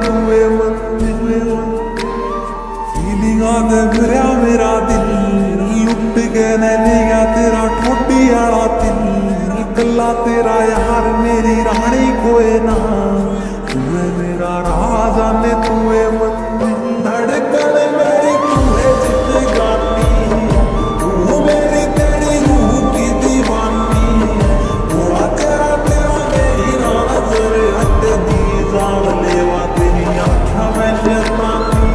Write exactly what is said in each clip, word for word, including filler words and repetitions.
तूए मंजिल फीलिंगां दे भरया मेरा दिल लुट के न लिया तेरा ठोडी आला दिल कला तेरा यार मेरी रानी कोई ना तूए मेरा राज आने तूए मंजिल धड़कन मेरी तूए जिंदगानी तू मेरी तेरी रूह की दीवानी थोड़ा तेरा तेरा मेरी नजर हट दी जान लेवा तेरी आँखों में शैतानी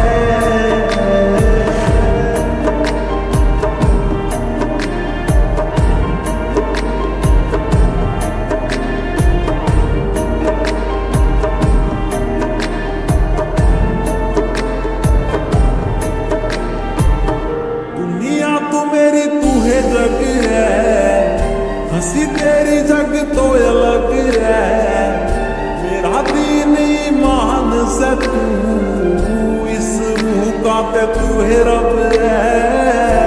जग है हंसी तेरी जग तो अलग है मेरा दीन ईमान से तू इस रूह का ते तू है रब है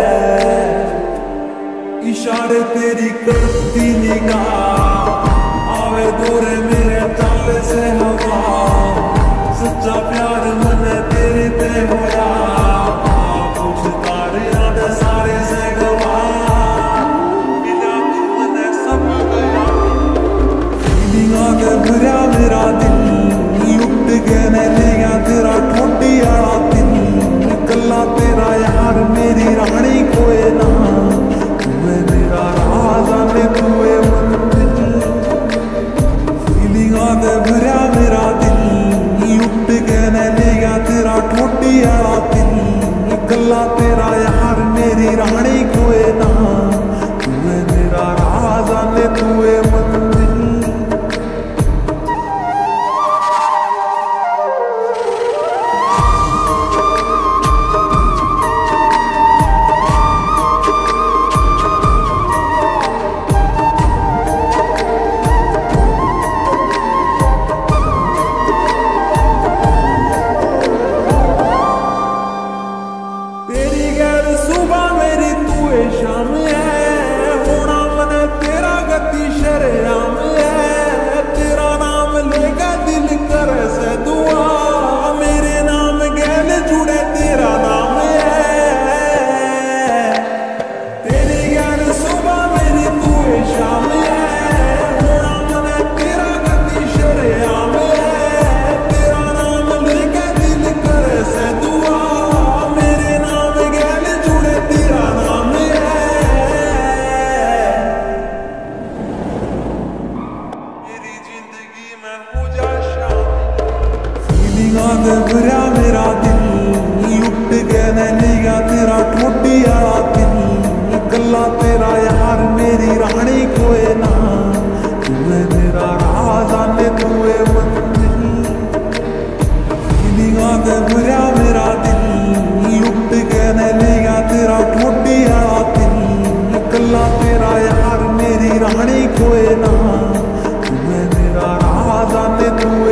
इशारे तेरी करती निगाह आवे दूरे मेरे चाल से हवा सच्चा प्यार मन तेरे ते होया कुछ तारे आदे सारे से भरया मेरा दिल लुट के न लिया तेरा ठोडी आला दिल कला तेरा यार मेरी रानी कोई ना तूए मेरा राज आने तूए मंजिल फीलिंगां दे भरया मेरा दिल लुट के न लिया तेरा ठोडी आला दिल कला तेरा यार मेरी रानी कोई ना तूए मेरा राज आने तूए मंजिल शाम है होना मन तेरा गति शरेआम है तेरा नाम लेगा दिल करे से दुआ मेरे नाम गैल जुड़े तेरा नाम है तेरी गैल सुबह मेरी तू शाम है होना मन तेरा गति शरेआम है तेरा नाम लेगा दिल करे से दुआ मेरे नाम गैल जुड़े तेरा नाम भरया मेरा दिल लुट के न लिया तेरा ठोडी आला दिल कला तेरा यार मेरी रानी कोई ना तूए मेरा राज आने तूए मंजिल फीलिंगां दे भरया मेरा दिल लुट के न लिया तेरा ठोडी आला दिल कला तेरा यार मेरी रानी कोई ना तूए मेरा राज आने तूए